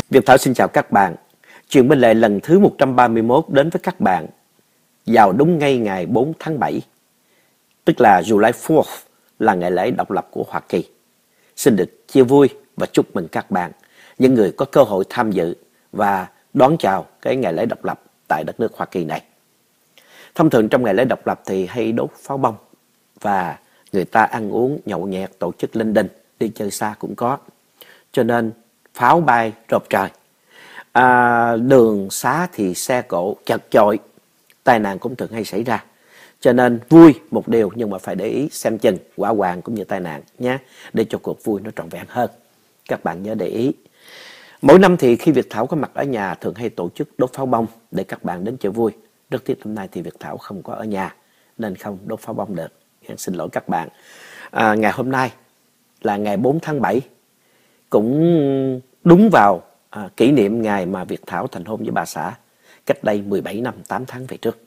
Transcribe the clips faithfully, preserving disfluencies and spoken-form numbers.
Việt Thảo xin chào các bạn. Chuyện bên lề lần thứ một trăm ba mươi mốt đến với các bạn vào đúng ngay ngày bốn tháng bảy, tức là July fourth, là ngày lễ độc lập của Hoa Kỳ. Xin được chia vui và chúc mừng các bạn, những người có cơ hội tham dự và đón chào cái ngày lễ độc lập tại đất nước Hoa Kỳ này. Thông thường trong ngày lễ độc lập thì hay đốt pháo bông và người ta ăn uống nhậu nhẹt, tổ chức linh đình, đi chơi xa cũng có. Cho nên pháo bay rộp trời, à, đường xá thì xe cộ chật chội, tai nạn cũng thường hay xảy ra. Cho nên vui một điều nhưng mà phải để ý xem chừng hỏa hoạn cũng như tai nạn nhé, để cho cuộc vui nó trọn vẹn hơn. Các bạn nhớ để ý. Mỗi năm thì khi Việt Thảo có mặt ở nhà thường hay tổ chức đốt pháo bông để các bạn đến chơi vui. Rất tiếc năm nay thì Việt Thảo không có ở nhà nên không đốt pháo bông được. Xin lỗi các bạn. À, ngày hôm nay là ngày bốn tháng bảy, cũng đúng vào à, kỷ niệm ngày mà Việt Thảo thành hôn với bà xã cách đây mười bảy năm, tám tháng về trước.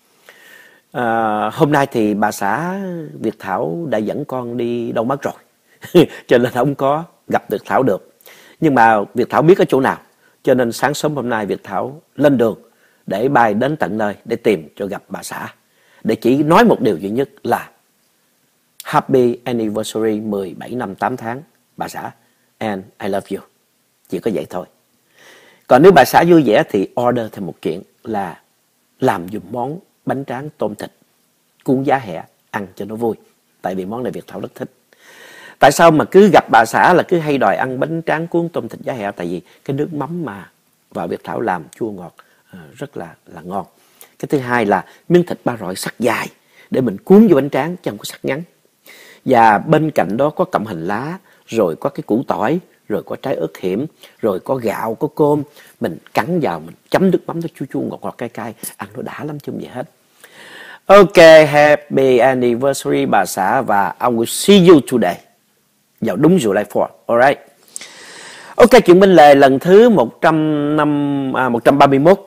À, hôm nay thì bà xã Việt Thảo đã dẫn con đi đâu mất rồi cho nên không có gặp Việt Thảo được. Nhưng mà Việt Thảo biết ở chỗ nào, cho nên sáng sớm hôm nay Việt Thảo lên đường để bay đến tận nơi để tìm cho gặp bà xã, để chỉ nói một điều duy nhất là Happy Anniversary mười bảy năm tám tháng bà xã, and I love you. Chỉ có vậy thôi. Còn nếu bà xã vui vẻ thì order thêm một kiện là làm dùm món bánh tráng tôm thịt cuốn giá hẹ ăn cho nó vui. Tại vì món này Việt Thảo rất thích. Tại sao mà cứ gặp bà xã là cứ hay đòi ăn bánh tráng cuốn tôm thịt giá hẹ? Tại vì cái nước mắm mà vợ Việt Thảo làm chua ngọt rất là là ngon. Cái thứ hai là miếng thịt ba rọi sắc dài để mình cuốn vô bánh tráng chứ không có sắc ngắn. Và bên cạnh đó có cọng hành lá, rồi có cái củ tỏi, rồi có trái ớt hiểm, rồi có gạo, có cơm. Mình cắn vào, mình chấm nước mắm nó chua chua ngọt ngọt cay cay, ăn nó đã lắm chứ không gì hết. Ok, happy anniversary bà xã, và I will see you today vào đúng July fourth. Alright. Ok, chuyện bên lề lần thứ một trăm ba mươi mốt.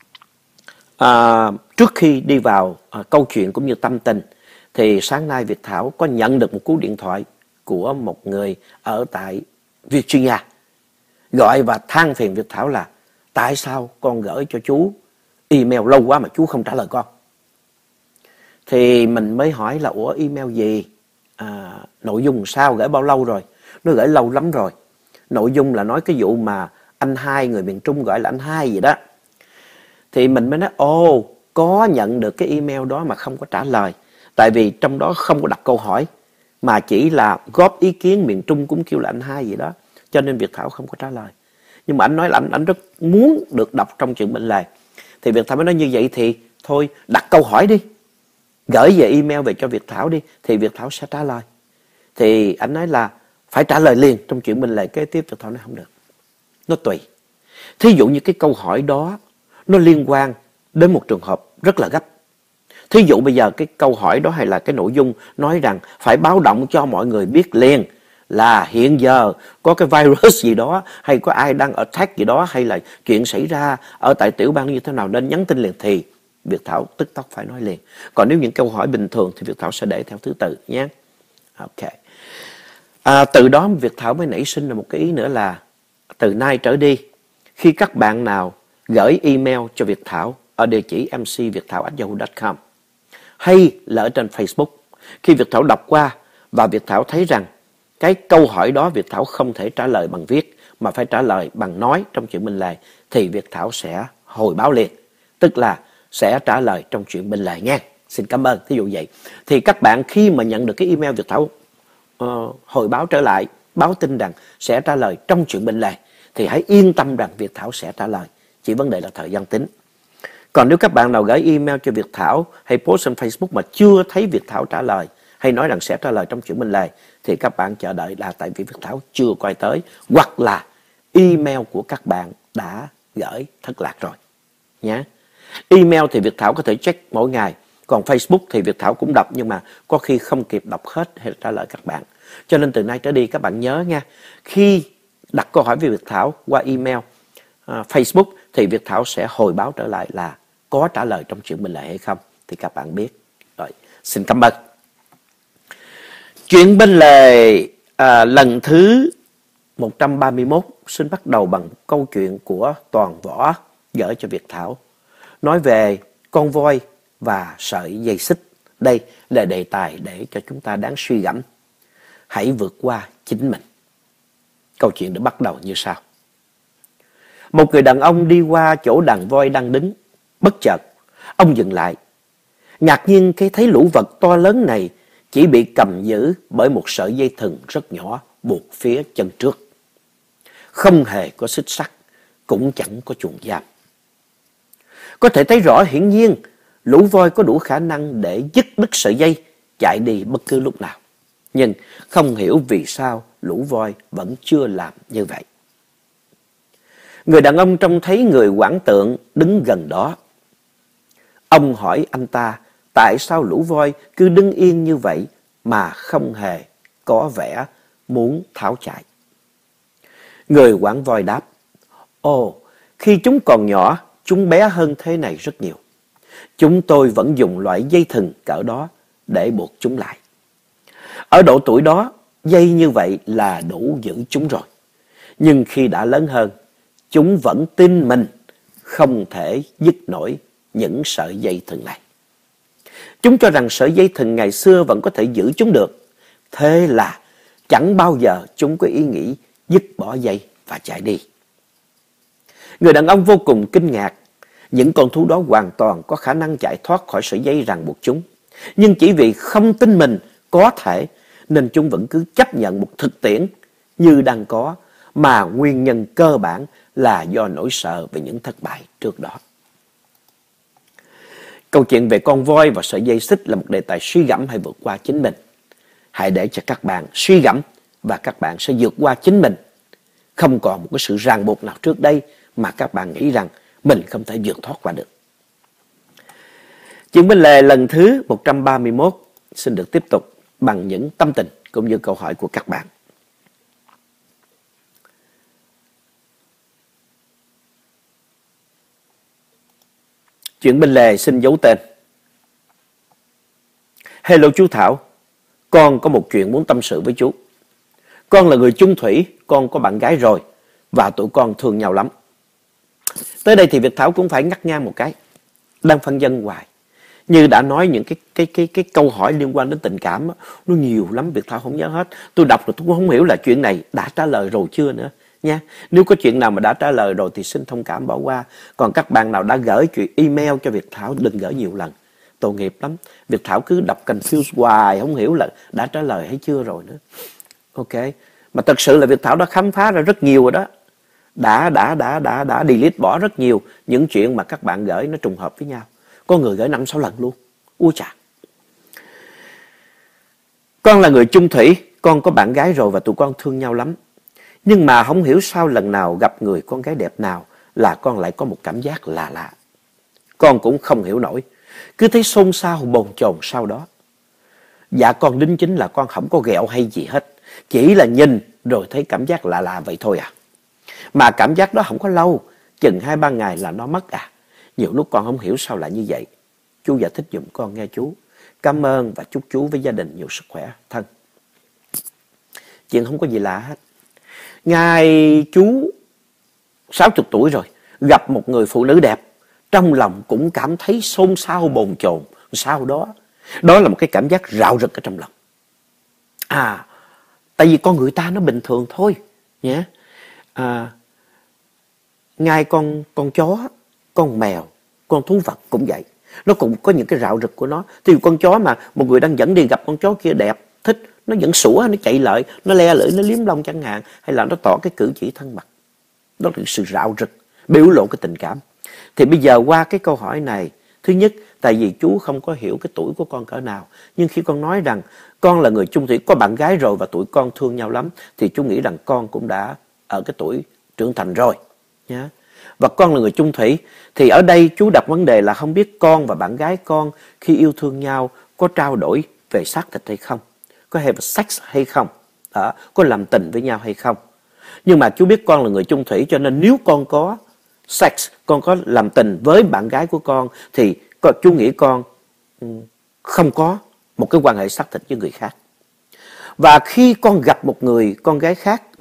À, trước khi đi vào à, câu chuyện cũng như tâm tình, thì sáng nay Việt Thảo có nhận được một cú điện thoại của một người ở tại Virginia, gọi và than phiền Việt Thảo là tại sao con gửi cho chú email lâu quá mà chú không trả lời con. Thì mình mới hỏi là ủa email gì, à, nội dung sao, gửi bao lâu rồi? Nó gửi lâu lắm rồi. Nội dung là nói cái vụ mà anh hai, người miền Trung gọi là anh hai gì đó. Thì mình mới nói ồ, có nhận được cái email đó mà không có trả lời. Tại vì trong đó không có đặt câu hỏi, mà chỉ là góp ý kiến, miền Trung cũng kêu là anh hai gì đó. Cho nên Việt Thảo không có trả lời. Nhưng mà anh nói là anh, anh rất muốn được đọc trong chuyện bên lề. Thì Việt Thảo mới nói như vậy thì thôi đặt câu hỏi đi, gửi về email về cho Việt Thảo đi, thì Việt Thảo sẽ trả lời. Thì anh nói là phải trả lời liền trong chuyện bên lề kế tiếp. Việt Thảo nói không được, nó tùy. Thí dụ như cái câu hỏi đó nó liên quan đến một trường hợp rất là gấp. Thí dụ bây giờ cái câu hỏi đó hay là cái nội dung nói rằng phải báo động cho mọi người biết liền là hiện giờ có cái virus gì đó, hay có ai đang attack gì đó, hay là chuyện xảy ra ở tại tiểu bang như thế nào nên nhắn tin liền, thì Việt Thảo tức tốc phải nói liền. Còn nếu những câu hỏi bình thường thì Việt Thảo sẽ để theo thứ tự nhé. Ok. À, từ đó Việt Thảo mới nảy sinh là một cái ý nữa là từ nay trở đi, khi các bạn nào gửi email cho Việt Thảo ở địa chỉ m c viet thảo a yahoo chấm com hay là ở trên Facebook, khi Việt Thảo đọc qua và Việt Thảo thấy rằng cái câu hỏi đó Việt Thảo không thể trả lời bằng viết mà phải trả lời bằng nói trong chuyện bên lề, thì Việt Thảo sẽ hồi báo liền, tức là sẽ trả lời trong chuyện bên lề nha. Xin cảm ơn. Thí dụ vậy thì các bạn khi mà nhận được cái email Việt Thảo uh, hồi báo trở lại, báo tin rằng sẽ trả lời trong chuyện bên lề, thì hãy yên tâm rằng Việt Thảo sẽ trả lời, chỉ vấn đề là thời gian tính. Còn nếu các bạn nào gửi email cho Việt Thảo hay post trên Facebook mà chưa thấy Việt Thảo trả lời hay nói rằng sẽ trả lời trong chuyện bên lề, thì các bạn chờ đợi là tại vì Việt Thảo chưa quay tới, hoặc là email của các bạn đã gửi thất lạc rồi nhé. Email thì Việt Thảo có thể check mỗi ngày, còn Facebook thì Việt Thảo cũng đọc nhưng mà có khi không kịp đọc hết hay trả lời các bạn. Cho nên từ nay trở đi các bạn nhớ nha, khi đặt câu hỏi về Việt Thảo qua email, uh, Facebook thì Việt Thảo sẽ hồi báo trở lại là có trả lời trong chuyện bên lề hay không, thì các bạn biết. Rồi, xin cảm ơn. Chuyện bên lề à, lần thứ một trăm ba mươi mốt xin bắt đầu bằng câu chuyện của Toàn Võ gửi cho Việt Thảo, nói về con voi và sợi dây xích. Đây là đề tài để cho chúng ta đáng suy gẫm. Hãy vượt qua chính mình. Câu chuyện đã bắt đầu như sau. Một người đàn ông đi qua chỗ đàn voi đang đứng. Bất chợt, ông dừng lại. Ngạc nhiên khi thấy lũ vật to lớn này chỉ bị cầm giữ bởi một sợi dây thừng rất nhỏ buộc phía chân trước. Không hề có xích sắt, cũng chẳng có chuồng giam. Có thể thấy rõ hiển nhiên, lũ voi có đủ khả năng để dứt đứt sợi dây, chạy đi bất cứ lúc nào. Nhưng không hiểu vì sao lũ voi vẫn chưa làm như vậy. Người đàn ông trông thấy người quản tượng đứng gần đó. Ông hỏi anh ta tại sao lũ voi cứ đứng yên như vậy mà không hề có vẻ muốn tháo chạy. Người quản voi đáp, ồ, khi chúng còn nhỏ, chúng bé hơn thế này rất nhiều. Chúng tôi vẫn dùng loại dây thừng cỡ đó để buộc chúng lại. Ở độ tuổi đó, dây như vậy là đủ giữ chúng rồi. Nhưng khi đã lớn hơn, chúng vẫn tin mình không thể dứt nổi những sợi dây thừng này. Chúng cho rằng sợi dây thừng ngày xưa vẫn có thể giữ chúng được. Thế là chẳng bao giờ chúng có ý nghĩ dứt bỏ dây và chạy đi. Người đàn ông vô cùng kinh ngạc. Những con thú đó hoàn toàn có khả năng chạy thoát khỏi sợi dây ràng buộc chúng. Nhưng chỉ vì không tin mình có thể nên chúng vẫn cứ chấp nhận một thực tiễn như đang có, mà nguyên nhân cơ bản là do nỗi sợ về những thất bại trước đó. Câu chuyện về con voi và sợi dây xích là một đề tài suy gẫm hay vượt qua chính mình. Hãy để cho các bạn suy gẫm và các bạn sẽ vượt qua chính mình. Không còn một cái sự ràng buộc nào trước đây mà các bạn nghĩ rằng mình không thể vượt thoát qua được. Chuyện bên lề lần thứ một trăm ba mươi mốt xin được tiếp tục bằng những tâm tình cũng như câu hỏi của các bạn. Chuyện bên lề xin giấu tên. Hello chú Thảo, con có một chuyện muốn tâm sự với chú. Con là người chung thủy, con có bạn gái rồi và tụi con thương nhau lắm. Tới đây thì Việt Thảo cũng phải ngắt ngang một cái. Đang phân vân hoài. Như đã nói, những cái cái cái cái câu hỏi liên quan đến tình cảm đó, nó nhiều lắm, Việt Thảo không nhớ hết. Tôi đọc rồi tôi cũng không hiểu là chuyện này đã trả lời rồi chưa nữa nha. Nếu có chuyện nào mà đã trả lời rồi thì xin thông cảm bỏ qua. Còn các bạn nào đã gửi chuyện email cho Việt Thảo đừng gửi nhiều lần. Tội nghiệp lắm. Việt Thảo cứ đọc confuse hoài, không hiểu là đã trả lời hay chưa rồi nữa. Ok. Mà thật sự là Việt Thảo đã khám phá ra rất nhiều rồi đó. Đã, đã, đã, đã, đã delete bỏ rất nhiều những chuyện mà các bạn gửi nó trùng hợp với nhau. Có người gửi năm sáu lần luôn. Ui chà. Con là người chung thủy, con có bạn gái rồi và tụi con thương nhau lắm. Nhưng mà không hiểu sao lần nào gặp người con gái đẹp nào là con lại có một cảm giác lạ lạ. Con cũng không hiểu nổi. Cứ thấy xôn xao bồn chồn sau đó. Dạ con đính chính là con không có ghẹo hay gì hết. Chỉ là nhìn rồi thấy cảm giác lạ lạ vậy thôi à. Mà cảm giác đó không có lâu. Chừng hai ba ngày là nó mất à. Nhiều lúc con không hiểu sao lại như vậy. Chú giải thích giùm con nghe chú. Cảm ơn và chúc chú với gia đình nhiều sức khỏe thân. Chuyện không có gì lạ hết. Ngày chú sáu mươi tuổi rồi, gặp một người phụ nữ đẹp, trong lòng cũng cảm thấy xôn xao bồn chồn. Sau đó, đó là một cái cảm giác rạo rực ở trong lòng. À, tại vì con người ta nó bình thường thôi nhé. À, ngay con con chó, con mèo, con thú vật cũng vậy. Nó cũng có những cái rạo rực của nó. Thì con chó mà một người đang dẫn đi gặp con chó kia đẹp, thích, nó vẫn sủa, nó chạy lại, nó le lưỡi, nó liếm lông chẳng hạn. Hay là nó tỏ cái cử chỉ thân mật. Đó là sự rạo rực, biểu lộ cái tình cảm. Thì bây giờ qua cái câu hỏi này, thứ nhất, tại vì chú không có hiểu cái tuổi của con cỡ nào. Nhưng khi con nói rằng con là người chung thủy, có bạn gái rồi và tụi con thương nhau lắm, thì chú nghĩ rằng con cũng đã ở cái tuổi trưởng thành rồi nhá. Và con là người chung thủy, thì ở đây chú đặt vấn đề là không biết con và bạn gái con khi yêu thương nhau có trao đổi về xác thịt hay không, có have sex hay không, đó, có làm tình với nhau hay không. Nhưng mà chú biết con là người chung thủy, cho nên nếu con có sex, con có làm tình với bạn gái của con, thì chú nghĩ con không có một cái quan hệ xác thịt với người khác. Và khi con gặp một người con gái khác đẹp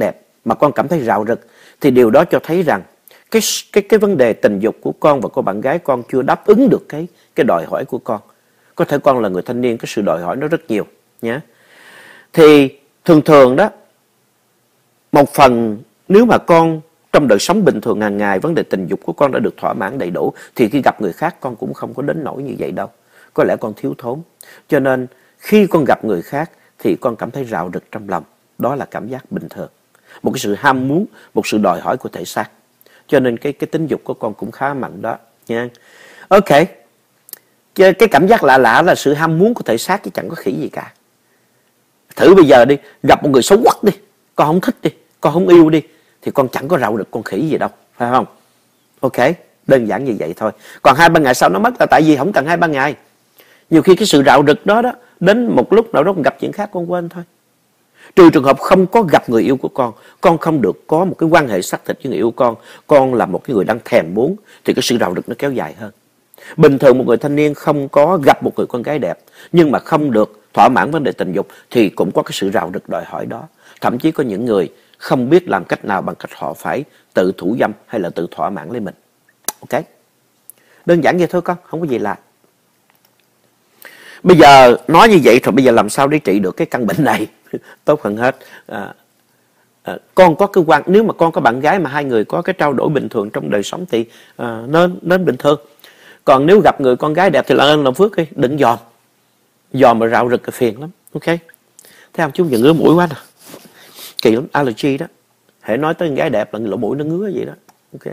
mà con cảm thấy rạo rực, thì điều đó cho thấy rằng cái cái cái vấn đề tình dục của con và cô bạn gái con chưa đáp ứng được cái cái đòi hỏi của con. Có thể con là người thanh niên, cái sự đòi hỏi nó rất nhiều nhé. Thì thường thường đó, một phần nếu mà con trong đời sống bình thường hàng ngày vấn đề tình dục của con đã được thỏa mãn đầy đủ, thì khi gặp người khác con cũng không có đến nỗi như vậy đâu. Có lẽ con thiếu thốn. Cho nên khi con gặp người khác thì con cảm thấy rạo rực trong lòng. Đó là cảm giác bình thường. Một cái sự ham muốn, một sự đòi hỏi của thể xác. Cho nên cái cái tính dục của con cũng khá mạnh đó nha. Ok. Cái, cái cảm giác lạ lạ là sự ham muốn của thể xác chứ chẳng có khỉ gì cả. Thử bây giờ đi, gặp một người xấu quắc đi, con không thích đi, con không yêu đi, thì con chẳng có rạo rực con khỉ gì đâu, phải không? Ok, đơn giản như vậy thôi. Còn hai ba ngày sau nó mất là tại vì không cần hai ba ngày. Nhiều khi cái sự rạo rực đó đó, đến một lúc nào đó con gặp chuyện khác con quên thôi. Trừ trường hợp không có gặp người yêu của con, con không được có một cái quan hệ xác thịt với người yêu con, con là một cái người đang thèm muốn, thì cái sự rạo rực nó kéo dài hơn. Bình thường một người thanh niên không có gặp một người con gái đẹp, nhưng mà không được thỏa mãn vấn đề tình dục, thì cũng có cái sự rạo rực đòi hỏi đó. Thậm chí có những người không biết làm cách nào bằng cách họ phải tự thủ dâm hay là tự thỏa mãn lấy mình. Ok, đơn giản vậy thôi con, không có gì lạ. Bây giờ nói như vậy rồi, bây giờ làm sao để trị được cái căn bệnh này? Tốt hơn hết, à, à, con có cái quan nếu mà con có bạn gái mà hai người có cái trao đổi bình thường trong đời sống thì à, nên nên bình thường. Còn nếu gặp người con gái đẹp thì là ơn làm phước đi, đừng dòm. Dòm mà rạo rực là phiền lắm. Ok, thấy không, chú giờ ngứa mũi quá nè, kỳ lắm, allergy đó. Hãy nói tới con gái đẹp là lỗ mũi nó ngứa vậy đó. Ok.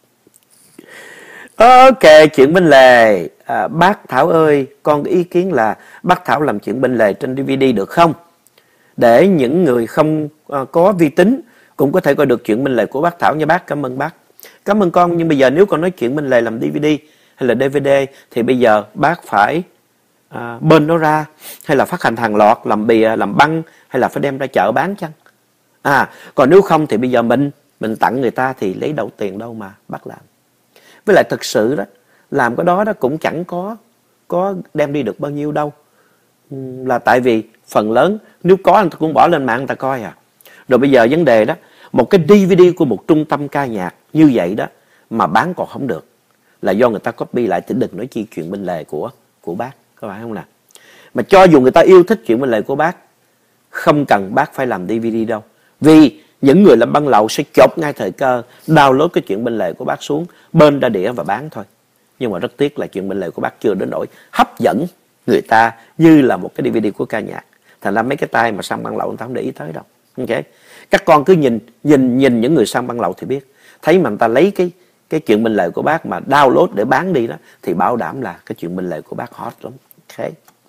Ok, chuyện bên lề. À, bác Thảo ơi, con có ý kiến là bác Thảo làm chuyện bên lề trên đê vê đê được không? Để những người không uh, có vi tính cũng có thể coi được chuyện bên lề của bác Thảo nha bác. Cảm ơn bác. Cảm ơn con. Nhưng bây giờ nếu con nói chuyện bên lề làm đê vê đê hay là đê vê đê thì bây giờ bác phải uh, bên nó ra, hay là phát hành hàng loạt, làm bìa, làm băng, hay là phải đem ra chợ bán chăng? À, còn nếu không thì bây giờ mình mình tặng người ta thì lấy đâu tiền đâu mà bác làm. Với lại thực sự đó, làm cái đó đó cũng chẳng có có đem đi được bao nhiêu đâu. Là tại vì phần lớn nếu có anh ta cũng bỏ lên mạng người ta coi à. Rồi bây giờ vấn đề đó, một cái đê vê đê của một trung tâm ca nhạc như vậy đó mà bán còn không được, là do người ta copy lại, thì đừng nói chi chuyện bên lề của của bác, có phải không nào? Mà cho dù người ta yêu thích chuyện bên lề của bác, không cần bác phải làm đê vê đê đâu. Vì những người làm băng lậu sẽ chộp ngay thời cơ download cái chuyện bên lề của bác xuống, bên ra đĩa và bán thôi. Nhưng mà rất tiếc là chuyện bên lề của bác chưa đến nỗi hấp dẫn người ta như là một cái đê vê đê của ca nhạc. Thành ra mấy cái tay mà săn băng lậu người ta không để ý tới đâu. Ok, các con cứ nhìn nhìn nhìn những người săn băng lậu thì biết. Thấy mà người ta lấy cái cái chuyện bên lề của bác mà download để bán đi đó, thì bảo đảm là cái chuyện bên lề của bác hot lắm. Ok.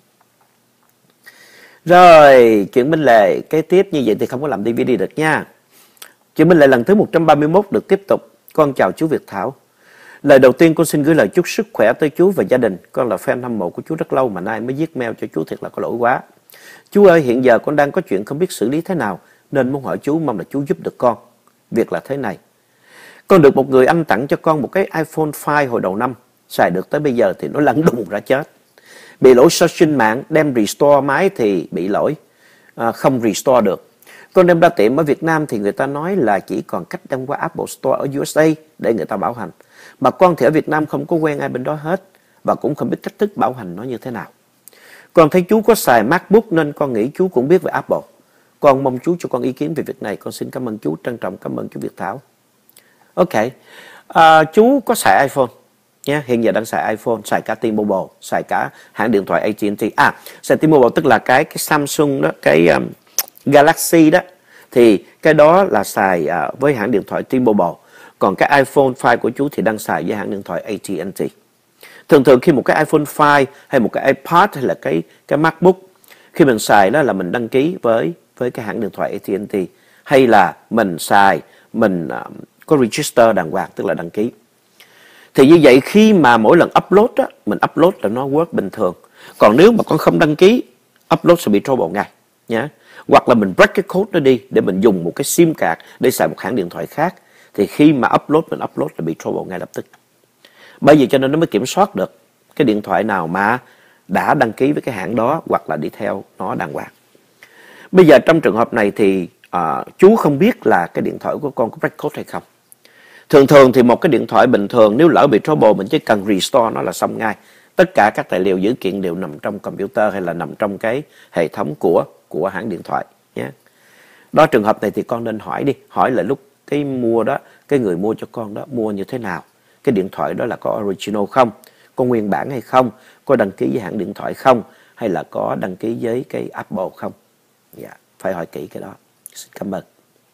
Rồi, chuyện bên lề kế tiếp như vậy thì không có làm đê vê đê được nha. Chuyện bên lề lần thứ một trăm ba mươi mốt được tiếp tục. Con chào chú Việt Thảo. Lời đầu tiên con xin gửi lời chúc sức khỏe tới chú và gia đình. Con là fan hâm mộ của chú rất lâu mà nay mới viết mail cho chú, thiệt là có lỗi quá. Chú ơi, hiện giờ con đang có chuyện không biết xử lý thế nào, nên muốn hỏi chú, mong là chú giúp được con. Việc là thế này. Con được một người anh tặng cho con một cái iPhone năm hồi đầu năm. Xài được tới bây giờ thì nó lăn đùng ra chết. Bị lỗi searching mạng, đem restore máy thì bị lỗi, à, không restore được. Con đem ra tiệm ở Việt Nam thì người ta nói là chỉ còn cách đem qua Apple Store ở u ét a để người ta bảo hành. Mà con thì ở Việt Nam không có quen ai bên đó hết, và cũng không biết cách thức bảo hành nó như thế nào. Con thấy chú có xài MacBook nên con nghĩ chú cũng biết về Apple. Con mong chú cho con ý kiến về việc này. Con xin cảm ơn chú, trân trọng cảm ơn chú Việt Thảo. Ok, à, chú có xài iPhone nha, hiện giờ đang xài iPhone, xài cả T-Mobile, xài cả hãng điện thoại a tê and tê. À, xài T-Mobile tức là cái cái Samsung đó, cái um, Galaxy đó, thì cái đó là xài uh, với hãng điện thoại T-Mobile. Còn cái iPhone năm của chú thì đang xài với hãng điện thoại a tê and tê. Thường thường khi một cái iPhone năm hay một cái iPad hay là cái cái MacBook, khi mình xài đó là mình đăng ký với với cái hãng điện thoại a tê and tê, hay là mình xài mình uh, có register đàng hoàng, tức là đăng ký. Thì như vậy khi mà mỗi lần upload á, mình upload là nó work bình thường. Còn nếu mà con không đăng ký, upload sẽ bị trouble ngay nhé. Hoặc là mình break cái code nó đi để mình dùng một cái sim card để xài một hãng điện thoại khác, thì khi mà upload mình upload là bị trouble ngay lập tức. Bởi vì cho nên nó mới kiểm soát được cái điện thoại nào mà đã đăng ký với cái hãng đó hoặc là đi theo nó đàng hoàng. Bây giờ trong trường hợp này thì à, chú không biết là cái điện thoại của con có break code hay không. Thường thường thì một cái điện thoại bình thường nếu lỡ bị trouble mình chỉ cần restore nó là xong ngay. Tất cả các tài liệu dữ kiện đều nằm trong computer hay là nằm trong cái hệ thống của của hãng điện thoại nhé. Đó, trường hợp này thì con nên hỏi đi, hỏi là lúc cái mua đó, cái người mua cho con đó mua như thế nào, cái điện thoại đó là có original không, có nguyên bản hay không, có đăng ký với hãng điện thoại không, hay là có đăng ký với cái Apple không. Dạ, phải hỏi kỹ cái đó. Xin cảm ơn.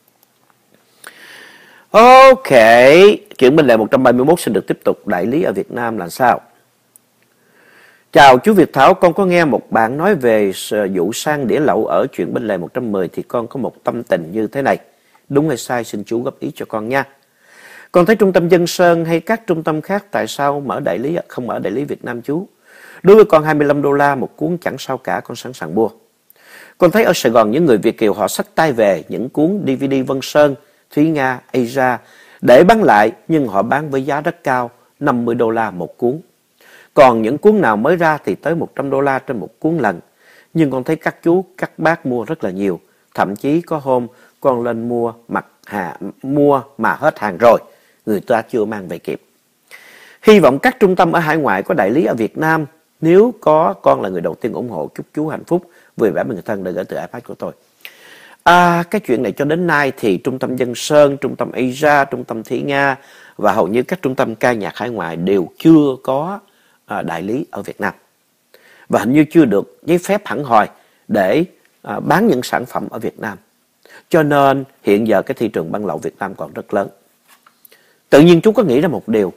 Ok, chuyện bên lề một trăm ba mươi mốt xin được tiếp tục. Đại lý ở Việt Nam là sao? Chào chú Việt Thảo, con có nghe một bạn nói về vụ sang đĩa lậu ở chuyện bên lề một trăm mười thì con có một tâm tình như thế này. Đúng hay sai xin chú góp ý cho con nha. Con thấy trung tâm Dân Sơn hay các trung tâm khác tại sao mở đại lý không mở đại lý Việt Nam chú? Đối với con hai mươi lăm đô la một cuốn chẳng sao cả, con sẵn sàng mua. Con thấy ở Sài Gòn những người Việt kiều họ xách tay về những cuốn đê vê đê Vân Sơn, Thúy Nga, Asia để bán lại, nhưng họ bán với giá rất cao, năm mươi đô la một cuốn. Còn những cuốn nào mới ra thì tới một trăm đô la trên một cuốn lần. Nhưng con thấy các chú, các bác mua rất là nhiều. Thậm chí có hôm con lên mua mặt hà, mua mà hết hàng rồi, người ta chưa mang về kịp. Hy vọng các trung tâm ở hải ngoại có đại lý ở Việt Nam. Nếu có, con là người đầu tiên ủng hộ. Chúc chú hạnh phúc, vui vẻ bên người thân, đã gửi từ iPad của tôi. À, cái chuyện này cho đến nay thì trung tâm Dân Sơn, trung tâm Asia, trung tâm Thúy Nga và hầu như các trung tâm ca nhạc hải ngoại đều chưa có à, đại lý ở Việt Nam. Và hình như chưa được giấy phép hẳn hoi để à, bán những sản phẩm ở Việt Nam. Cho nên hiện giờ cái thị trường băng lậu Việt Nam còn rất lớn. Tự nhiên chú có nghĩ ra một điều.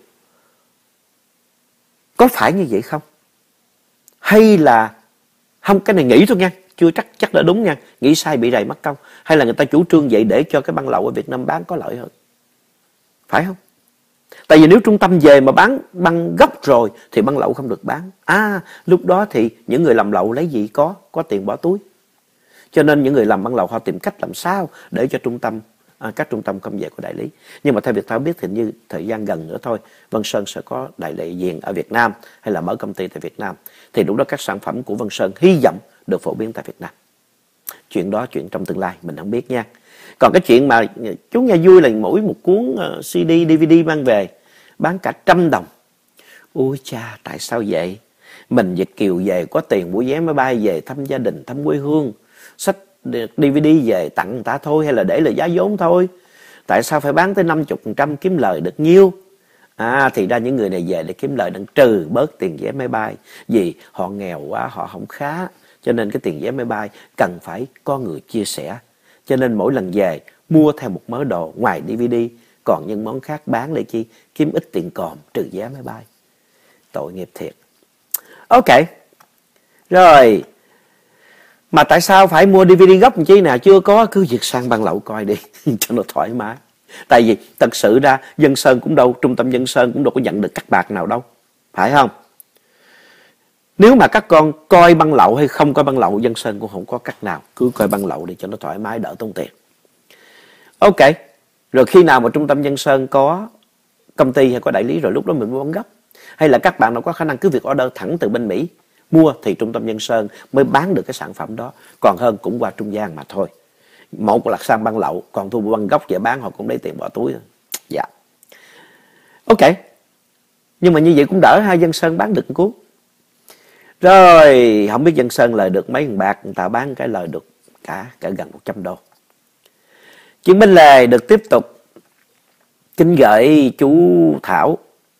Có phải như vậy không? Hay là không, cái này nghĩ thôi nha, chưa chắc chắc đã đúng nha, nghĩ sai bị rầy mất công. Hay là người ta chủ trương vậy để cho cái băng lậu ở Việt Nam bán có lợi hơn, phải không? Tại vì nếu trung tâm về mà bán băng gốc rồi thì băng lậu không được bán. À, lúc đó thì những người làm lậu lấy gì có, có tiền bỏ túi. Cho nên những người làm băng lậu họ tìm cách làm sao để cho trung tâm, à, các trung tâm không về của đại lý. Nhưng mà theo Việt Thảo biết thì như thời gian gần nữa thôi, Vân Sơn sẽ có đại lý diện ở Việt Nam hay là mở công ty tại Việt Nam. Thì lúc đó các sản phẩm của Vân Sơn hy vọng được phổ biến tại Việt Nam. Chuyện đó chuyện trong tương lai mình không biết nha. Còn cái chuyện mà chú nghe vui là mỗi một cuốn xê đê, đê vê đê mang về bán cả trăm đồng. Ôi cha, tại sao vậy? Mình Việt kiều về có tiền mua vé máy bay về thăm gia đình, thăm quê hương, xách đê vê đê về tặng người ta thôi, hay là để là giá vốn thôi. Tại sao phải bán tới năm mươi phần trăm kiếm lời được nhiêu? À, thì ra những người này về để kiếm lời đang trừ bớt tiền vé máy bay. Vì họ nghèo quá, họ không khá. Cho nên cái tiền vé máy bay cần phải có người chia sẻ. Cho nên mỗi lần về mua theo một mớ đồ ngoài đê vê đê, còn những món khác bán lại chi, kiếm ít tiền còm trừ vé máy bay. Tội nghiệp thiệt. Ok. Rồi. Mà tại sao phải mua đê vê đê gốc chi nào chưa có, cứ việc sang băng lậu coi đi cho nó thoải mái. Tại vì thật sự ra Dân Sơn cũng đâu, trung tâm Dân Sơn cũng đâu có nhận được cắt bạc nào đâu, phải không? Nếu mà các con coi băng lậu hay không coi băng lậu, Dân Sơn cũng không có cắt nào. Cứ coi băng lậu đi cho nó thoải mái, đỡ tốn tiền. Ok. Rồi khi nào mà trung tâm Dân Sơn có công ty hay có đại lý rồi lúc đó mình mua băng gốc. Hay là các bạn nào có khả năng cứ việc order thẳng từ bên Mỹ mua thì trung tâm Dân Sơn mới bán được cái sản phẩm đó. Còn hơn cũng qua trung gian mà thôi. Một là sang băng lậu, còn thu băng gốc về bán họ cũng lấy tiền bỏ túi. Dạ. Ok. Nhưng mà như vậy cũng đỡ hai Dân Sơn bán được một cuốn. Rồi, không biết Dân Sơn lời được mấy thằng bạc, người ta bán cái lời được cả cả gần một trăm đô. Chuyện bên lề được tiếp tục. Kính gửi chú Thảo.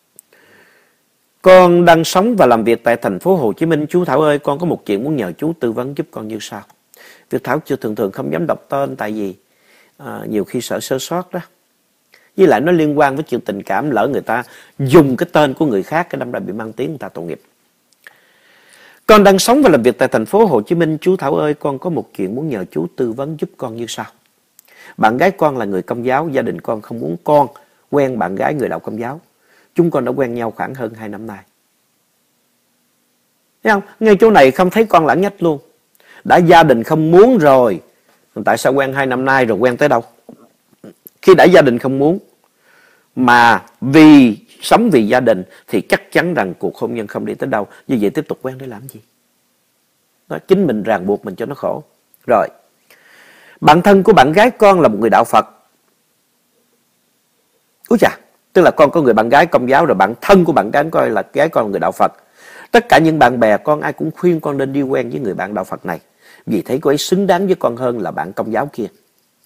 Con đang sống và làm việc tại thành phố Hồ Chí Minh. Chú Thảo ơi, con có một chuyện muốn nhờ chú tư vấn giúp con như sau. Việt Thảo chưa thường thường không dám đọc tên tại vì à, nhiều khi sợ sơ sót đó. Với lại nó liên quan với chuyện tình cảm, lỡ người ta dùng cái tên của người khác, cái đâm ra bị mang tiếng người ta tội nghiệp. Con đang sống và làm việc tại thành phố Hồ Chí Minh. Chú Thảo ơi, con có một chuyện muốn nhờ chú tư vấn giúp con như sau. Bạn gái con là người Công giáo, gia đình con không muốn con quen bạn gái người đạo Công giáo. Chúng con đã quen nhau khoảng hơn hai năm nay. Thấy không? Ngay chỗ này không thấy con lãng nhách luôn. Đã gia đình không muốn rồi, tại sao quen hai năm nay rồi quen tới đâu? Khi đã gia đình không muốn, mà vì sống vì gia đình thì chắc chắn rằng cuộc hôn nhân không đi tới đâu. Như vậy tiếp tục quen để làm gì? Đó, chính mình ràng buộc mình cho nó khổ. Rồi. Bạn thân của bạn gái con là một người đạo Phật. Úi chà, tức là con có người bạn gái Công giáo, rồi bạn thân của bạn gái coi là gái con là người đạo Phật. Tất cả những bạn bè con ai cũng khuyên con nên đi quen với người bạn đạo Phật này, vì thấy cô ấy xứng đáng với con hơn là bạn Công giáo kia.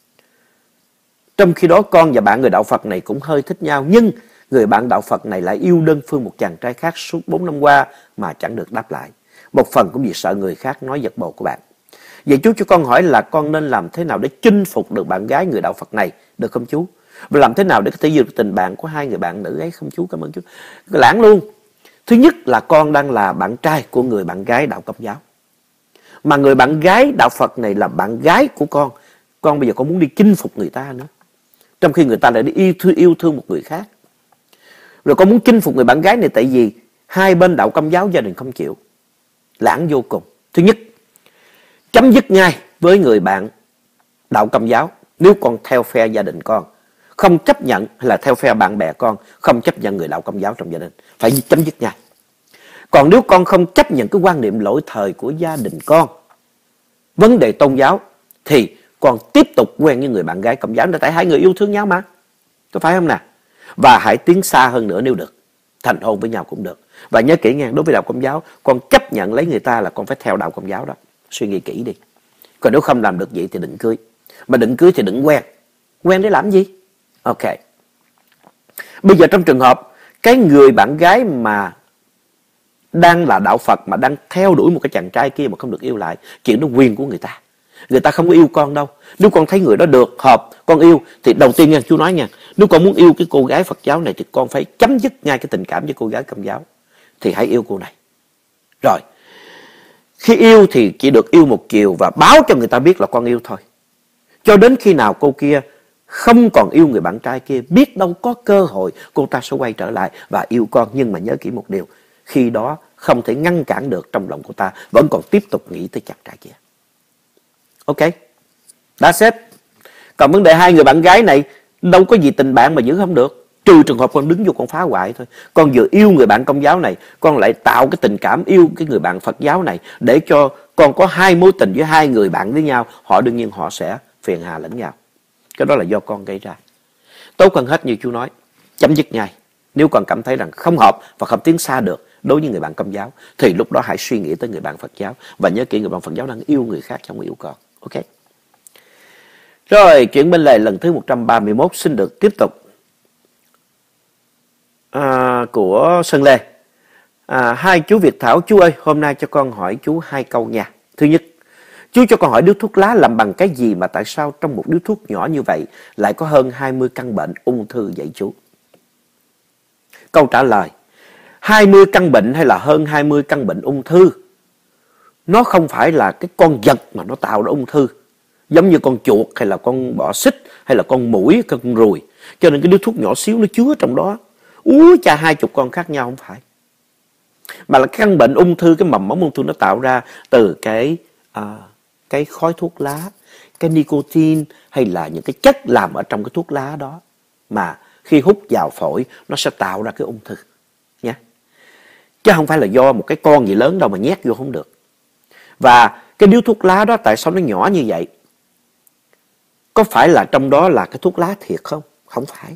Trong khi đó con và bạn người đạo Phật này cũng hơi thích nhau, nhưng người bạn đạo Phật này lại yêu đơn phương một chàng trai khác suốt bốn năm qua mà chẳng được đáp lại. Một phần cũng vì sợ người khác nói giật bồ của bạn. Vậy chú cho con hỏi là con nên làm thế nào để chinh phục được bạn gái người đạo Phật này, được không chú? Và làm thế nào để có thể giữ được tình bạn của hai người bạn nữ ấy không chú? Cảm ơn chú. Lãng luôn. Thứ nhất là con đang là bạn trai của người bạn gái đạo Công giáo. Mà người bạn gái đạo Phật này là bạn gái của con. Con bây giờ con muốn đi chinh phục người ta nữa, trong khi người ta lại đi yêu thương, yêu thương một người khác. Rồi con muốn chinh phục người bạn gái này tại vì hai bên đạo Công giáo gia đình không chịu. Lãng vô cùng. Thứ nhất, chấm dứt ngay với người bạn đạo Công giáo nếu con theo phe gia đình con. Không chấp nhận, hay là theo phe bạn bè con, không chấp nhận người đạo Công giáo trong gia đình. Phải chấm dứt ngay. Còn nếu con không chấp nhận cái quan niệm lỗi thời của gia đình con, vấn đề tôn giáo, thì con tiếp tục quen với người bạn gái Công giáo. Tại hai người yêu thương nhau mà, có phải không nè? Và hãy tiến xa hơn nữa nếu được, thành hôn với nhau cũng được. Và nhớ kỹ nha, đối với đạo Công giáo, con chấp nhận lấy người ta là con phải theo đạo Công giáo đó. Suy nghĩ kỹ đi. Còn nếu không làm được vậy thì đừng cưới. Mà đừng cưới thì đừng quen. Quen để làm gì? Ok. Bây giờ trong trường hợp cái người bạn gái mà đang là đạo Phật mà đang theo đuổi một cái chàng trai kia mà không được yêu lại, chuyện đó quyền của người ta. Người ta không có yêu con đâu. Nếu con thấy người đó được, hợp, con yêu, thì đầu tiên nha, chú nói nha, nếu con muốn yêu cái cô gái Phật giáo này thì con phải chấm dứt ngay cái tình cảm với cô gái Công giáo. Thì hãy yêu cô này. Rồi, khi yêu thì chỉ được yêu một chiều và báo cho người ta biết là con yêu thôi. Cho đến khi nào cô kia không còn yêu người bạn trai kia, biết đâu có cơ hội cô ta sẽ quay trở lại và yêu con. Nhưng mà nhớ kỹ một điều, khi đó không thể ngăn cản được trong lòng cô ta, vẫn còn tiếp tục nghĩ tới chàng trai kia. Ok, that's it. Còn vấn đề hai người bạn gái này đâu có gì tình bạn mà giữ không được, trừ trường hợp con đứng vô con phá hoại thôi. Con vừa yêu người bạn Công giáo này, con lại tạo cái tình cảm yêu cái người bạn Phật giáo này, để cho con có hai mối tình với hai người bạn với nhau. Họ đương nhiên họ sẽ phiền hà lẫn nhau. Cái đó là do con gây ra. Tốt hơn hết như chú nói, chấm dứt ngay. Nếu con cảm thấy rằng không hợp và không tiến xa được đối với người bạn Công giáo, thì lúc đó hãy suy nghĩ tới người bạn Phật giáo. Và nhớ kỹ, người bạn Phật giáo đang yêu người khác không yêu con. Ok. Rồi, chuyện bên lề lần thứ một trăm ba mươi mốt xin được tiếp tục. À, của Sơn Lê. À, hai chú Việt Thảo, chú ơi, hôm nay cho con hỏi chú hai câu nha. Thứ nhất, chú cho con hỏi điếu thuốc lá làm bằng cái gì mà tại sao trong một điếu thuốc nhỏ như vậy lại có hơn hai mươi căn bệnh ung thư vậy chú? Câu trả lời, hai mươi căn bệnh hay là hơn hai mươi căn bệnh ung thư, nó không phải là cái con vật mà nó tạo ra ung thư, giống như con chuột hay là con bọ xích hay là con muỗi, con ruồi. Cho nên cái điếu thuốc nhỏ xíu nó chứa trong đó úi cha hai chục con khác nhau, không phải. Mà là cái căn bệnh ung thư, cái mầm mống ung thư nó tạo ra từ cái à, cái khói thuốc lá, cái nicotine hay là những cái chất làm ở trong cái thuốc lá đó, mà khi hút vào phổi nó sẽ tạo ra cái ung thư nha. Chứ không phải là do một cái con gì lớn đâu mà nhét vô không được. Và cái điếu thuốc lá đó tại sao nó nhỏ như vậy? Có phải là trong đó là cái thuốc lá thiệt không? Không phải.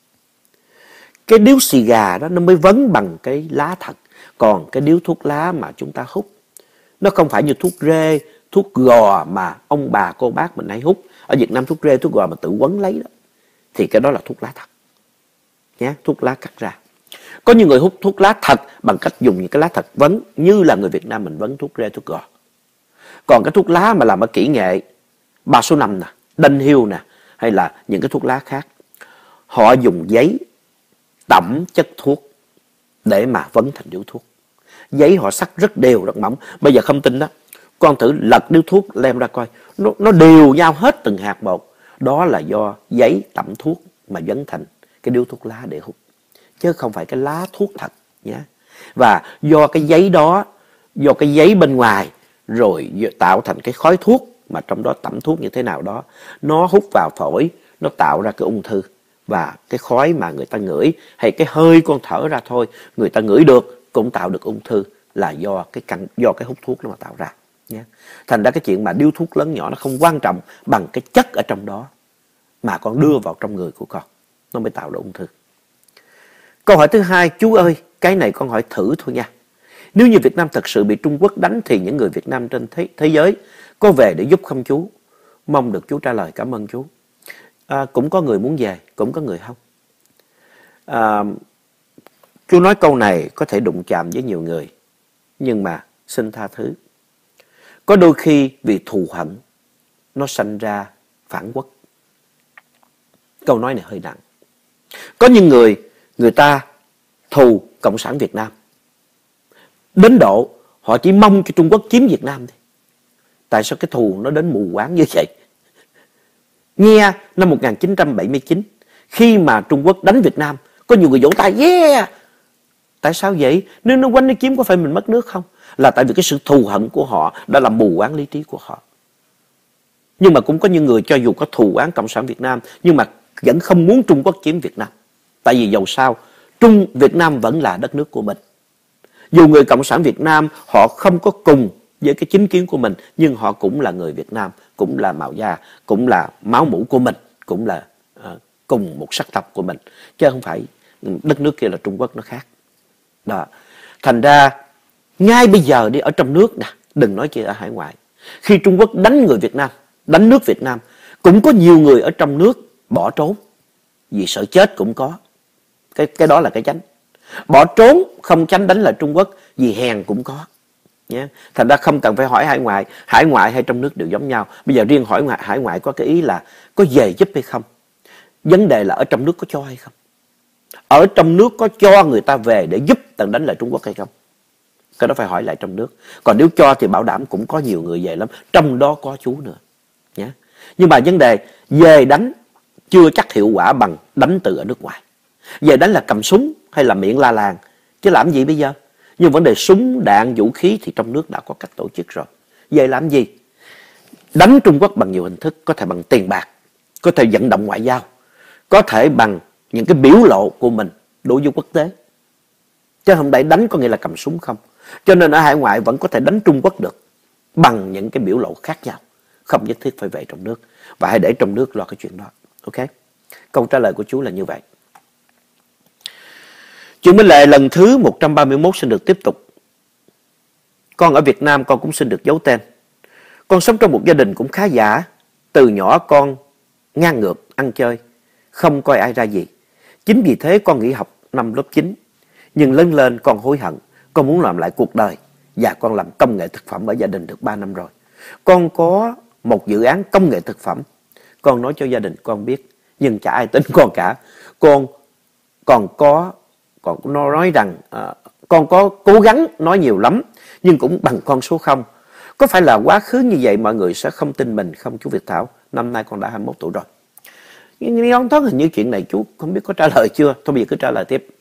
Cái điếu xì gà đó nó mới vấn bằng cái lá thật. Còn cái điếu thuốc lá mà chúng ta hút, nó không phải như thuốc rê, thuốc gò mà ông bà cô bác mình hay hút. Ở Việt Nam thuốc rê, thuốc gò mà tự quấn lấy đó, thì cái đó là thuốc lá thật nhé, thuốc lá cắt ra. Có nhiều người hút thuốc lá thật bằng cách dùng những cái lá thật vấn, như là người Việt Nam mình vấn thuốc rê, thuốc gò. Còn cái thuốc lá mà làm ở kỹ nghệ ba số năm nè, đinh hiêu nè, hay là những cái thuốc lá khác, họ dùng giấy tẩm chất thuốc để mà vấn thành điếu thuốc. Giấy họ sắc rất đều, rất mỏng. Bây giờ không tin đó, con thử lật điếu thuốc lem ra coi, nó, nó đều nhau hết từng hạt một. Đó là do giấy tẩm thuốc mà vấn thành cái điếu thuốc lá để hút, chứ không phải cái lá thuốc thật nhé. Và do cái giấy đó, do cái giấy bên ngoài rồi tạo thành cái khói thuốc mà trong đó tẩm thuốc như thế nào đó, nó hút vào phổi, nó tạo ra cái ung thư. Và cái khói mà người ta ngửi hay cái hơi con thở ra thôi, người ta ngửi được cũng tạo được ung thư, là do cái căn do cái hút thuốc nó mà tạo ra nhé. Thành ra cái chuyện mà điếu thuốc lớn nhỏ nó không quan trọng bằng cái chất ở trong đó mà con đưa vào trong người của con, nó mới tạo ra ung thư. Câu hỏi thứ hai, chú ơi, cái này con hỏi thử thôi nha. Nếu như Việt Nam thật sự bị Trung Quốc đánh thì những người Việt Nam trên thế, thế giới có về để giúp không chú? Mong được chú trả lời, cảm ơn chú. À, cũng có người muốn về, cũng có người không. À, chú nói câu này có thể đụng chạm với nhiều người, nhưng mà xin tha thứ. Có đôi khi vì thù hận nó sanh ra phản quốc. Câu nói này hơi nặng. Có những người, người ta thù Cộng sản Việt Nam đến độ họ chỉ mong cho Trung Quốc chiếm Việt Nam thôi. Tại sao cái thù nó đến mù quáng như vậy? Nghe năm một nghìn chín trăm bảy mươi chín, khi mà Trung Quốc đánh Việt Nam, có nhiều người vỗ tay, yeah! Tại sao vậy? Nếu nó quanh nó chiếm có phải mình mất nước không? Là tại vì cái sự thù hận của họ đã làm mù quáng lý trí của họ. Nhưng mà cũng có những người cho dù có thù oán Cộng sản Việt Nam, nhưng mà vẫn không muốn Trung Quốc chiếm Việt Nam. Tại vì dầu sao, Trung Việt Nam vẫn là đất nước của mình. Dù người Cộng sản Việt Nam họ không có cùng với cái chính kiến của mình, nhưng họ cũng là người Việt Nam, cũng là màu da, cũng là máu mủ của mình, cũng là uh, cùng một sắc tộc của mình. Chứ không phải đất nước kia là Trung Quốc nó khác. Đó. Thành ra, ngay bây giờ đi ở trong nước nè, đừng nói chuyện ở hải ngoại. Khi Trung Quốc đánh người Việt Nam, đánh nước Việt Nam, cũng có nhiều người ở trong nước bỏ trốn. Vì sợ chết cũng có. Cái, cái đó là cái chánh. Bỏ trốn không tránh đánh lại Trung Quốc vì hèn cũng có. Nhé. Thành ra không cần phải hỏi hải ngoại. Hải ngoại hay trong nước đều giống nhau. Bây giờ riêng hỏi ngoại, hải ngoại có cái ý là có về giúp hay không. Vấn đề là ở trong nước có cho hay không. Ở trong nước có cho người ta về để giúp tận đánh lại Trung Quốc hay không. Cái đó phải hỏi lại trong nước. Còn nếu cho thì bảo đảm cũng có nhiều người về lắm. Trong đó có chú nữa. Nhé. Nhưng mà vấn đề về đánh chưa chắc hiệu quả bằng đánh từ ở nước ngoài. Về đánh là cầm súng hay là miệng la làng. Chứ làm gì bây giờ? Nhưng vấn đề súng, đạn, vũ khí thì trong nước đã có cách tổ chức rồi. Về làm gì? Đánh Trung Quốc bằng nhiều hình thức. Có thể bằng tiền bạc, có thể vận động ngoại giao, có thể bằng những cái biểu lộ của mình đối với quốc tế. Chứ không phải đánh có nghĩa là cầm súng không. Cho nên ở hải ngoại vẫn có thể đánh Trung Quốc được bằng những cái biểu lộ khác nhau. Không nhất thiết phải về trong nước. Và hãy để trong nước lo cái chuyện đó. Ok? Câu trả lời của chú là như vậy. Chuyện Minh Lệ lần thứ một trăm ba mươi mốt xin được tiếp tục. Con ở Việt Nam con cũng xin được giấu tên. Con sống trong một gia đình cũng khá giả. Từ nhỏ con ngang ngược, ăn chơi, không coi ai ra gì. Chính vì thế con nghỉ học năm lớp chín. Nhưng lớn lên con hối hận. Con muốn làm lại cuộc đời. Và con làm công nghệ thực phẩm ở gia đình được ba năm rồi. Con có một dự án công nghệ thực phẩm. Con nói cho gia đình con biết. Nhưng chả ai tin con cả. Con còn có còn nó nói rằng à, con có cố gắng nói nhiều lắm. Nhưng cũng bằng con số không. Có phải là quá khứ như vậy mọi người sẽ không tin mình không chú Việt Thảo? Năm nay con đã hai mươi mốt tuổi rồi. Nhưng ông Thoát hình như chuyện này chú không biết có trả lời chưa. Thôi bây giờ cứ trả lời tiếp.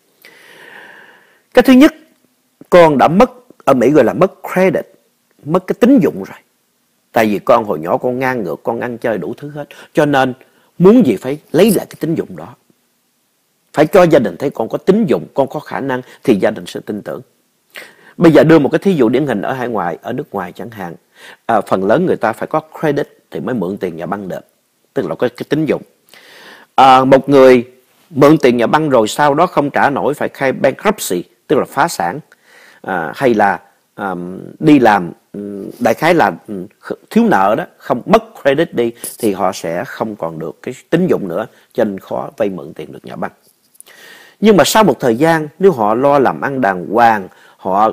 Cái thứ nhất, con đã mất, ở Mỹ gọi là mất credit, mất cái tín dụng rồi. Tại vì con hồi nhỏ con ngang ngược, con ăn chơi đủ thứ hết. Cho nên muốn gì phải lấy lại cái tín dụng đó. Phải cho gia đình thấy con có tín dụng, con có khả năng thì gia đình sẽ tin tưởng. Bây giờ đưa một cái thí dụ điển hình ở hải ngoại, ở nước ngoài chẳng hạn. À, phần lớn người ta phải có credit thì mới mượn tiền nhà băng được. Tức là có cái tín dụng. À, một người mượn tiền nhà băng rồi sau đó không trả nổi phải khai bankruptcy, tức là phá sản. À, hay là à, đi làm, đại khái là thiếu nợ đó, không mất credit đi thì họ sẽ không còn được cái tín dụng nữa, cho nên khó vay mượn tiền được nhà băng. Nhưng mà sau một thời gian, nếu họ lo làm ăn đàng hoàng, họ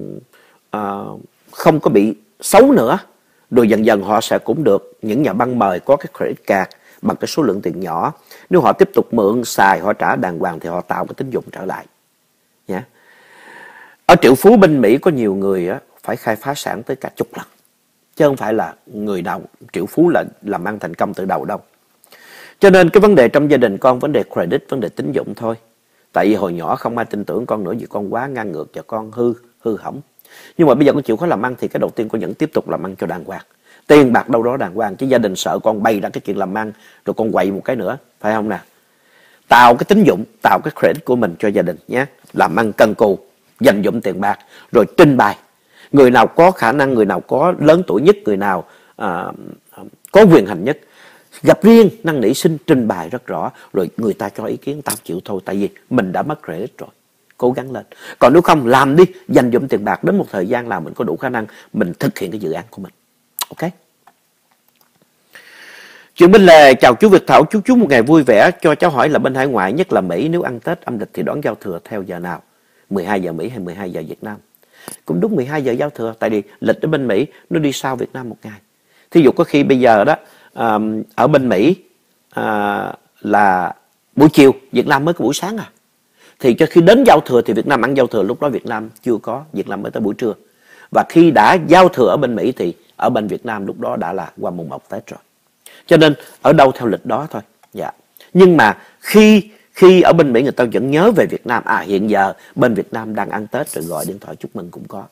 uh, không có bị xấu nữa, rồi dần dần họ sẽ cũng được những nhà băng mời có cái credit card bằng cái số lượng tiền nhỏ. Nếu họ tiếp tục mượn, xài, họ trả đàng hoàng thì họ tạo cái tín dụng trở lại. Yeah. Ở triệu phú bên Mỹ có nhiều người á, phải khai phá sản tới cả chục lần. Chứ không phải là người nào triệu phú là làm ăn thành công từ đầu đâu. Cho nên cái vấn đề trong gia đình con, vấn đề credit, vấn đề tín dụng thôi. Tại vì hồi nhỏ không ai tin tưởng con nữa vì con quá ngang ngược và con hư, hư hỏng. Nhưng mà bây giờ con chịu khó làm ăn thì cái đầu tiên con vẫn tiếp tục làm ăn cho đàng hoàng. Tiền bạc đâu đó đàng hoàng, chứ gia đình sợ con bày ra cái chuyện làm ăn rồi con quậy một cái nữa, phải không nè? Tạo cái tín dụng, tạo cái credit của mình cho gia đình nhé. Làm ăn cần cù, dành dụm tiền bạc rồi trình bày. Người nào có khả năng, người nào có lớn tuổi nhất, người nào à, có quyền hành nhất, gặp riêng năn nỉ xin trình bày rất rõ, rồi người ta cho ý kiến tao chịu thôi, tại vì mình đã mất credit rồi, cố gắng lên. Còn nếu không làm đi, dành dụm tiền bạc, đến một thời gian nào mình có đủ khả năng mình thực hiện cái dự án của mình. Ok. Chuyện bên lề, chào chú Việt Thảo, chúc chú một ngày vui vẻ. Cho cháu hỏi là bên hải ngoại, nhất là Mỹ, nếu ăn Tết âm lịch thì đón giao thừa theo giờ nào? mười hai giờ Mỹ hay mười hai giờ Việt Nam? Cũng đúng mười hai giờ giao thừa, tại vì lịch ở bên Mỹ nó đi sau Việt Nam một ngày. Thí dụ có khi bây giờ đó à, ở bên Mỹ à, là buổi chiều, Việt Nam mới có buổi sáng à. Thì cho khi đến giao thừa thì Việt Nam ăn giao thừa, lúc đó Việt Nam chưa có, Việt Nam mới tới buổi trưa. Và khi đã giao thừa ở bên Mỹ thì ở bên Việt Nam lúc đó đã là qua mùng một Tết rồi. Cho nên ở đâu theo lịch đó thôi. Dạ. Nhưng mà khi khi ở bên Mỹ người ta vẫn nhớ về Việt Nam, à hiện giờ bên Việt Nam đang ăn Tết, rồi gọi điện thoại chúc mừng cũng có.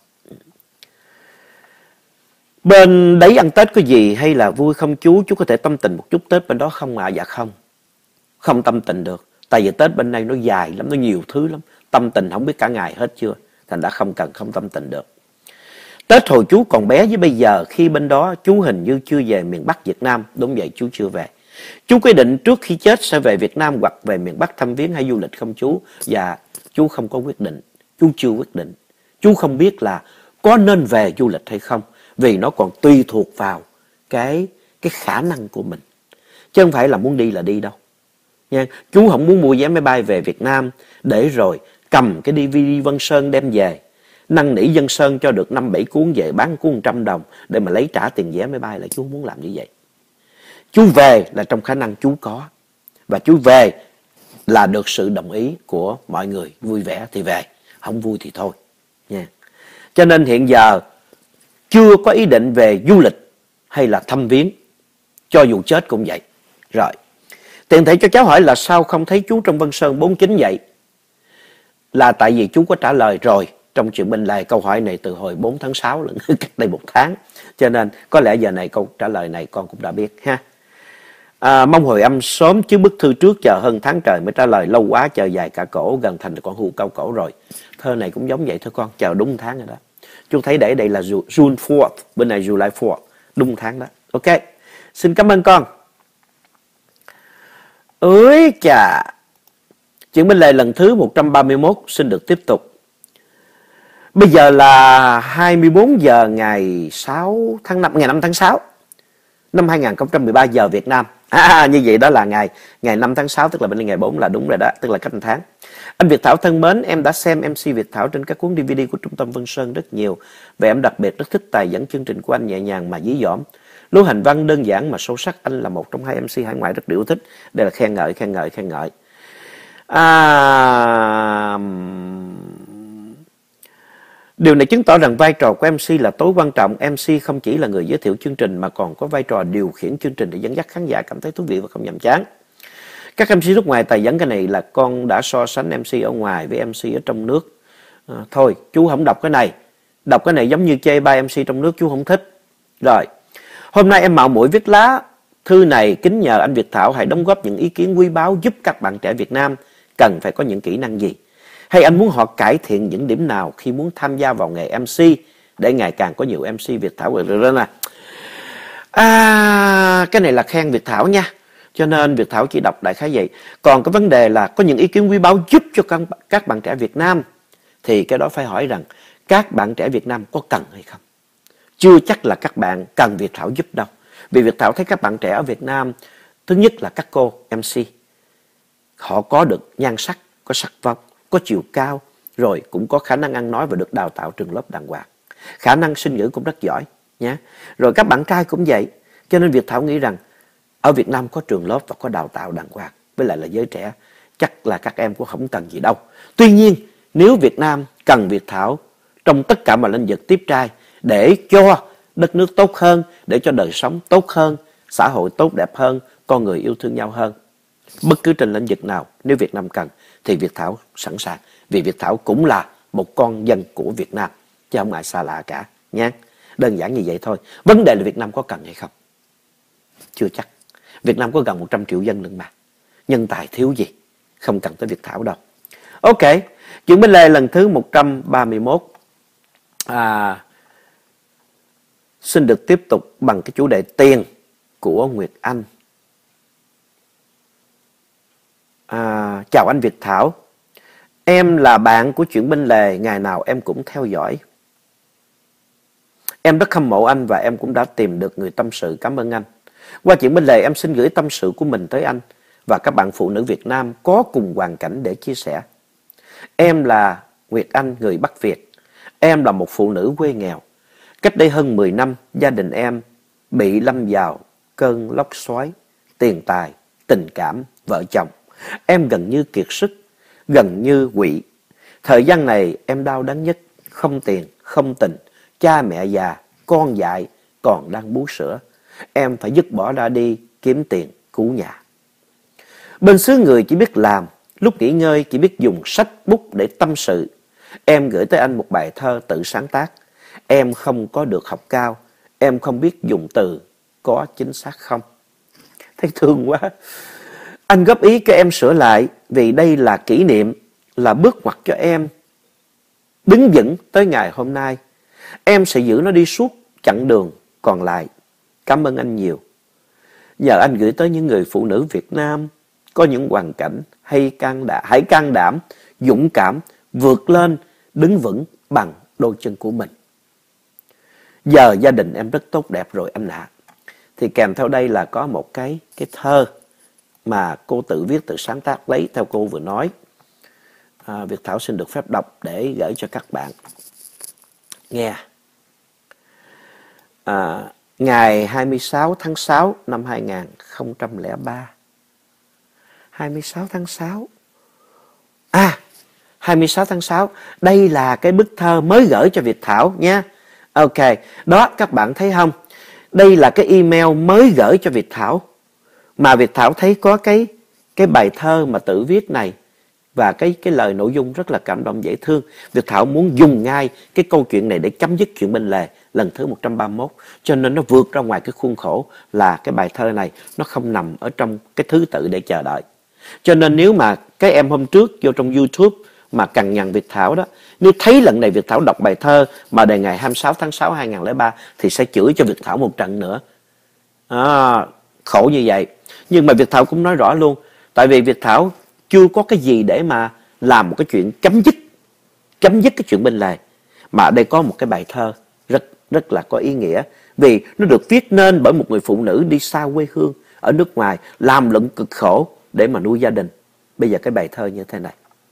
Bên đấy ăn Tết có gì hay là vui không chú? Chú có thể tâm tình một chút Tết bên đó không ạ? À? Dạ không. Không tâm tình được. Tại vì Tết bên đây nó dài lắm, nó nhiều thứ lắm. Tâm tình không biết cả ngày hết chưa. Thành đã không cần, không tâm tình được. Tết hồi chú còn bé với bây giờ, khi bên đó chú hình như chưa về miền Bắc Việt Nam. Đúng vậy, chú chưa về. Chú quyết định trước khi chết sẽ về Việt Nam hoặc về miền Bắc thăm viếng hay du lịch không chú? Dạ, chú không có quyết định. Chú chưa quyết định. Chú không biết là có nên về du lịch hay không. Vì nó còn tùy thuộc vào cái, cái khả năng của mình. Chứ không phải là muốn đi là đi đâu. Nha. Chú không muốn mua vé máy bay về Việt Nam để rồi cầm cái đê vê đê Vân Sơn đem về. Năn nỉ Dân Sơn cho được năm bảy cuốn về bán cuốn một trăm đồng để mà lấy trả tiền vé máy bay, là chú không muốn làm như vậy. Chú về là trong khả năng chú có. Và chú về là được sự đồng ý của mọi người, vui vẻ thì về, không vui thì thôi. Nha. Cho nên hiện giờ chưa có ý định về du lịch hay là thăm viếng, cho dù chết cũng vậy. Rồi, tiện thể cho cháu hỏi là sao không thấy chú trong Vân Sơn bốn chín vậy? Là tại vì chú có trả lời rồi trong chuyện bên lề câu hỏi này từ hồi bốn tháng sáu lần, cách đây một tháng. Cho nên có lẽ giờ này câu trả lời này con cũng đã biết ha. À, mong hồi âm sớm chứ bức thư trước chờ hơn tháng trời mới trả lời, lâu quá chờ dài cả cổ, gần thành con hươu cao cổ rồi. Thơ này cũng giống vậy thôi con, chờ đúng tháng rồi đó. Chú thấy để đây là June fourth, bên này July fourth, đúng tháng đó. Ok, xin cảm ơn con. Ơi chà, chuyện bên lề lần thứ một trăm ba mươi mốt xin được tiếp tục. Bây giờ là hai mươi bốn giờ ngày sáu tháng năm, ngày năm tháng sáu năm hai nghìn không trăm mười ba giờ Việt Nam. À, như vậy đó là ngày ngày năm tháng sáu, tức là bên đây ngày bốn là đúng rồi đó, tức là cách một tháng. Anh Việt Thảo thân mến, em đã xem em xê Việt Thảo trên các cuốn đê vê đê của Trung tâm Vân Sơn rất nhiều. Và em đặc biệt rất thích tài dẫn chương trình của anh, nhẹ nhàng mà dí dỏm. Lối hành văn đơn giản mà sâu sắc, anh là một trong hai em xê hải ngoại rất yêu thích. Đây là khen ngợi, khen ngợi, khen ngợi. À... Điều này chứng tỏ rằng vai trò của em xê là tối quan trọng. em xê không chỉ là người giới thiệu chương trình mà còn có vai trò điều khiển chương trình để dẫn dắt khán giả cảm thấy thú vị và không nhàm chán. Các em xê nước ngoài tài dẫn cái này là con đã so sánh em xê ở ngoài với em xê ở trong nước. À, thôi, chú không đọc cái này. Đọc cái này giống như chê bai em xê trong nước, chú không thích. Rồi, hôm nay em mạo muội viết lá thư này kính nhờ anh Việt Thảo hãy đóng góp những ý kiến quý báu giúp các bạn trẻ Việt Nam cần phải có những kỹ năng gì. Hay anh muốn họ cải thiện những điểm nào khi muốn tham gia vào nghề em xê để ngày càng có nhiều em xê Việt Thảo rồi nè. À, cái này là khen Việt Thảo nha. Cho nên Việt Thảo chỉ đọc đại khái vậy. Còn cái vấn đề là có những ý kiến quý báu giúp cho các, các bạn trẻ Việt Nam, thì cái đó phải hỏi rằng các bạn trẻ Việt Nam có cần hay không. Chưa chắc là các bạn cần Việt Thảo giúp đâu. Vì Việt Thảo thấy các bạn trẻ ở Việt Nam, thứ nhất là các cô em xê, họ có được nhan sắc, có sắc vóc, có chiều cao, rồi cũng có khả năng ăn nói và được đào tạo trường lớp đàng hoàng. Khả năng sinh ngữ cũng rất giỏi nhé. Rồi các bạn trai cũng vậy. Cho nên Việt Thảo nghĩ rằng ở Việt Nam có trường lớp và có đào tạo đàng hoàng, với lại là giới trẻ, chắc là các em cũng không cần gì đâu. Tuy nhiên, nếu Việt Nam cần Việt Thảo trong tất cả mọi lĩnh vực tiếp trai để cho đất nước tốt hơn, để cho đời sống tốt hơn, xã hội tốt đẹp hơn, con người yêu thương nhau hơn, bất cứ trên lĩnh vực nào, nếu Việt Nam cần thì Việt Thảo sẵn sàng. Vì Việt Thảo cũng là một con dân của Việt Nam, chứ không ai xa lạ cả nha. Đơn giản như vậy thôi. Vấn đề là Việt Nam có cần hay không? Chưa chắc. Việt Nam có gần một trăm triệu dân lận mà. Nhân tài thiếu gì? Không cần tới Việt Thảo đâu. Ok, chuyện bên lề lần thứ một trăm ba mươi mốt. À, xin được tiếp tục bằng cái chủ đề tiền của Nguyệt Anh. À, chào anh Việt Thảo. Em là bạn của Chuyện Bên Lề, ngày nào em cũng theo dõi. Em rất hâm mộ anh và em cũng đã tìm được người tâm sự. Cảm ơn anh. Qua Chuyện Bên Lề em xin gửi tâm sự của mình tới anh và các bạn phụ nữ Việt Nam có cùng hoàn cảnh để chia sẻ. Em là Nguyệt Anh, người Bắc Việt. Em là một phụ nữ quê nghèo. Cách đây hơn mười năm, gia đình em bị lâm vào cơn lốc xoáy, tiền tài, tình cảm, vợ chồng. Em gần như kiệt sức, gần như quỵ. Thời gian này em đau đớn nhất, không tiền, không tình, cha mẹ già, con dại còn đang bú sữa. Em phải dứt bỏ ra đi kiếm tiền cứu nhà. Bên xứ người chỉ biết làm, lúc nghỉ ngơi chỉ biết dùng sách bút để tâm sự. Em gửi tới anh một bài thơ tự sáng tác. Em không có được học cao, em không biết dùng từ có chính xác không. Thấy thương quá. Anh góp ý cho em sửa lại vì đây là kỷ niệm, là bước ngoặt cho em đứng vững tới ngày hôm nay. Em sẽ giữ nó đi suốt chặng đường còn lại. Cảm ơn anh nhiều. Nhờ anh gửi tới những người phụ nữ Việt Nam có những hoàn cảnh hay can đảm, hãy can đảm, dũng cảm, vượt lên, đứng vững bằng đôi chân của mình. Giờ gia đình em rất tốt đẹp rồi anh ạ. Thì kèm theo đây là có một cái, cái thơ mà cô tự viết, tự sáng tác lấy theo cô vừa nói. À, Việt Thảo xin được phép đọc để gửi cho các bạn nghe. À, ngày hai mươi sáu tháng sáu năm hai nghìn không trăm lẻ ba. hai mươi sáu tháng sáu. À, hai mươi sáu tháng sáu. Đây là cái bức thơ mới gửi cho Việt Thảo nha. Ok, đó các bạn thấy không? Đây là cái email mới gửi cho Việt Thảo. Mà Việt Thảo thấy có cái, cái bài thơ mà tự viết này. Và cái, cái lời nội dung rất là cảm động dễ thương. Việt Thảo muốn dùng ngay cái câu chuyện này để chấm dứt Chuyện Bên Lề lần thứ một trăm ba mươi mốt. Cho nên nó vượt ra ngoài cái khuôn khổ là cái bài thơ này nó không nằm ở trong cái thứ tự để chờ đợi. Cho nên nếu mà các em hôm trước vô trong YouTube mà cằn nhằn Việt Thảo đó, nếu thấy lần này Việt Thảo đọc bài thơ mà đề ngày hai mươi sáu tháng sáu năm hai nghìn không trăm lẻ ba thì sẽ chửi cho Việt Thảo một trận nữa. À, khổ như vậy. Nhưng mà Việt Thảo cũng nói rõ luôn. Tại vì Việt Thảo chưa có cái gì để mà làm một cái chuyện chấm dứt, chấm dứt cái Chuyện Bên Lề. Mà ở đây có một cái bài thơ rất, rất là có ý nghĩa. Vì nó được viết nên bởi một người phụ nữ đi xa quê hương ở nước ngoài, làm lụng cực khổ để mà nuôi gia đình. Bây giờ cái bài thơ như thế này.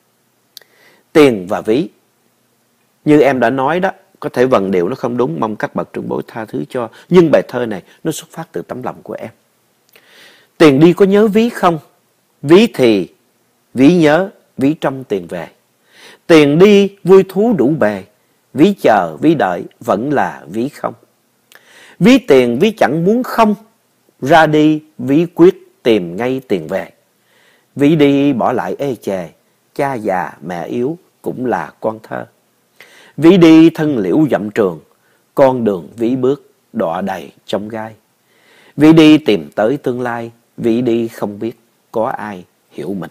Tiền và ví. Như em đã nói đó, có thể vần điệu nó không đúng, mong các bậc trưởng bối tha thứ cho. Nhưng bài thơ này nó xuất phát từ tấm lòng của em. Tiền đi có nhớ ví không? Ví thì ví nhớ, ví trong tiền về. Tiền đi vui thú đủ bề, ví chờ, ví đợi vẫn là ví không. Ví tiền, ví chẳng muốn không, ra đi ví quyết tìm ngay tiền về. Ví đi bỏ lại ê chề, cha già mẹ yếu cũng là con thơ. Ví đi thân liễu dặm trường, con đường ví bước đọa đầy trong gai. Ví đi tìm tới tương lai, ví đi không biết có ai hiểu mình.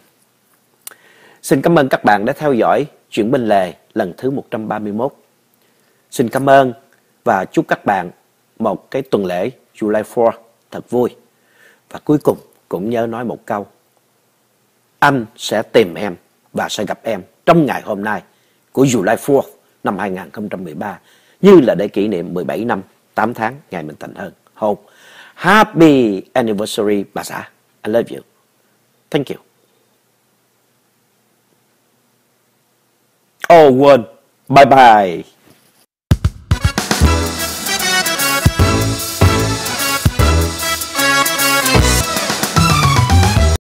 Xin cảm ơn các bạn đã theo dõi Chuyện Bên Lề lần thứ một trăm ba mươi mốt. Xin cảm ơn và chúc các bạn một cái tuần lễ July fourth thật vui. Và cuối cùng cũng nhớ nói một câu. Anh sẽ tìm em và sẽ gặp em trong ngày hôm nay của July fourth năm hai nghìn không trăm mười ba, như là để kỷ niệm mười bảy năm, tám tháng ngày mình thành hơn hôn. Happy anniversary bà xã. I love you. Thank you. Oh, quên. Bye bye.